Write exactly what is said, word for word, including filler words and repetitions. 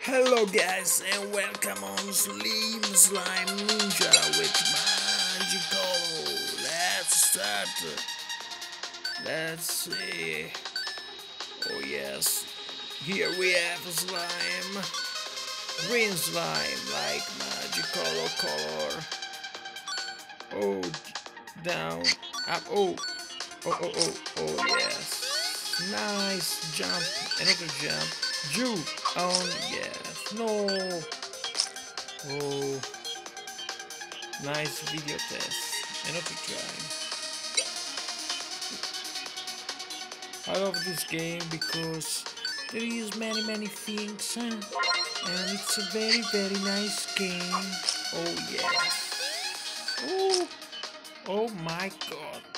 Hello guys and welcome on Slim Slime Ninja with Magicolo. Let's start. Let's see. Oh yes. Here we have slime. Green slime like Magicolo color. Oh, down, up, oh, oh, oh, oh, oh yes. Nice jump, another jump. Ju on, yes, no. Oh, nice video test. Another try. I love this game because there is many many things, huh? And it's a very very nice game. Oh yes. Oh, oh my God.